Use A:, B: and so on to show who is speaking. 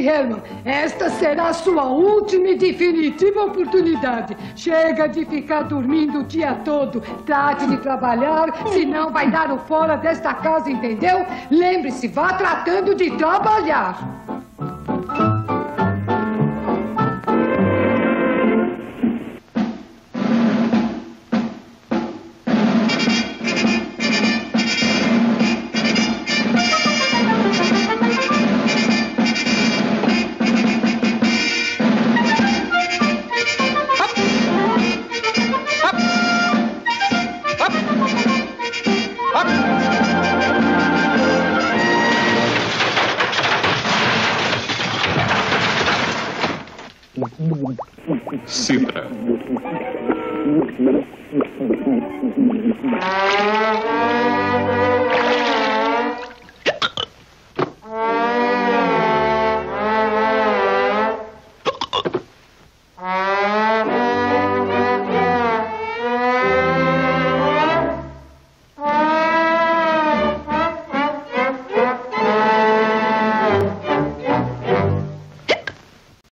A: Herman, esta será a sua última e definitiva oportunidade. Chega de ficar dormindo o dia todo. Trate de trabalhar, senão vai dar o fora desta casa, entendeu? Lembre-se, vá tratando de trabalhar.
B: Citra.